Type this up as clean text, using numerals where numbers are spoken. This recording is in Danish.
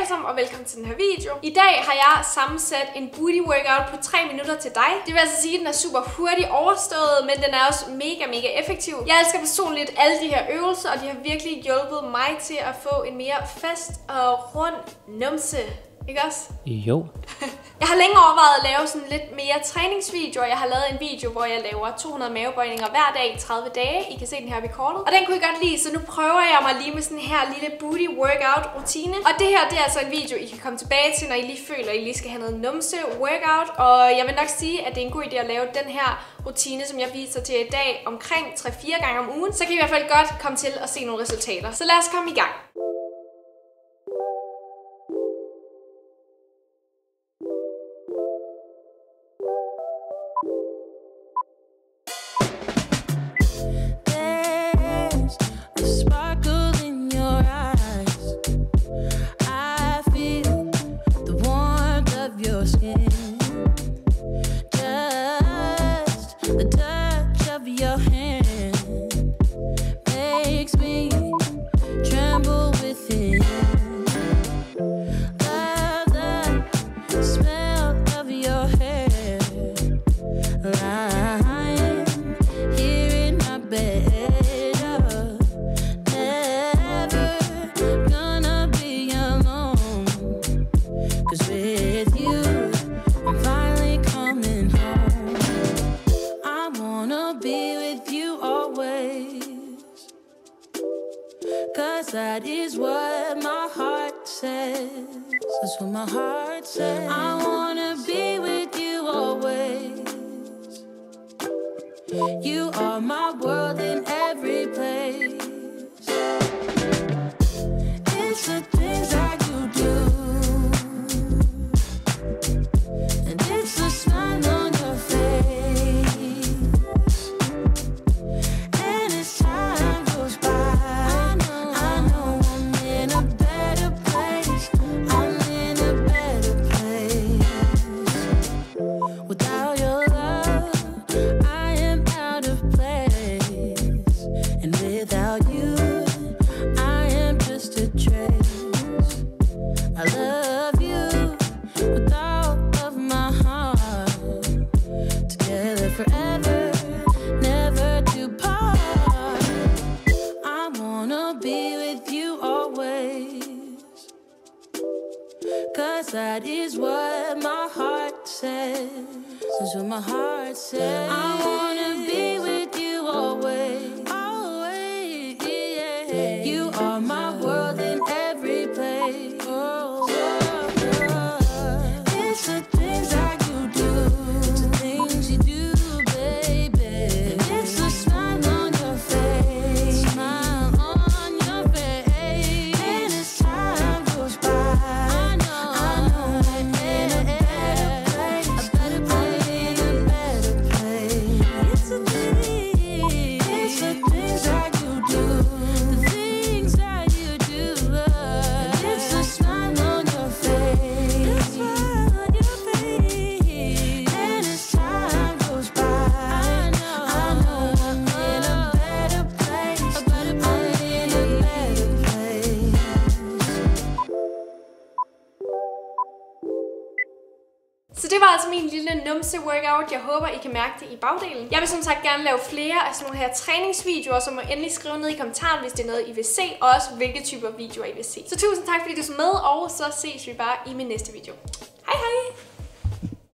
alle sammen, og velkommen til den her video. I dag har jeg sammensat en booty workout på 3 minutter til dig. Det vil altså sige, at den er super hurtigt overstået, men den er også mega effektiv. Jeg elsker personligt alle de her øvelser, og de har virkelig hjulpet mig til at få en mere fast og rund numse. Ikke også? Jo. Jeg har længe overvejet at lave sådan lidt mere træningsvideoer. Jeg har lavet en video, hvor jeg laver 200 mavebøjninger hver dag i 30 dage. I kan se den her recorded. Og den kunne I godt lide, så nu prøver jeg mig lige med sådan her lille booty workout rutine. Og det her, det er altså en video, I kan komme tilbage til, når I lige føler, at I lige skal have noget numse workout. Og jeg vil nok sige, at det er en god idé at lave den her rutine, som jeg viser til i dag, omkring 3-4 gange om ugen. Så kan I hvert fald godt komme til at se nogle resultater. Så lad os komme i gang. That is what my heart says. That's what my heart says. I wanna be with you always. You are my world in every place. It's the things that you do, and it's the smile on your face. And as time goes by, that is what my heart says. That's what my heart says. I wanna be with you always. Always, yeah. You are my world in every place. Oh, it's the things that you do. It's the things you do, baby. And it's the smile on your face. Smile on your face. And as time goes by, så det var altså min lille numse workout. Jeg håber, I kan mærke det i bagdelen. Jeg vil som sagt gerne lave flere af sådan nogle her træningsvideoer, så må endelig skrive ned i kommentaren, hvis det er noget, I vil se, og også hvilke typer videoer I vil se. Så tusind tak, fordi du så med, og så ses vi bare i min næste video. Hej hej!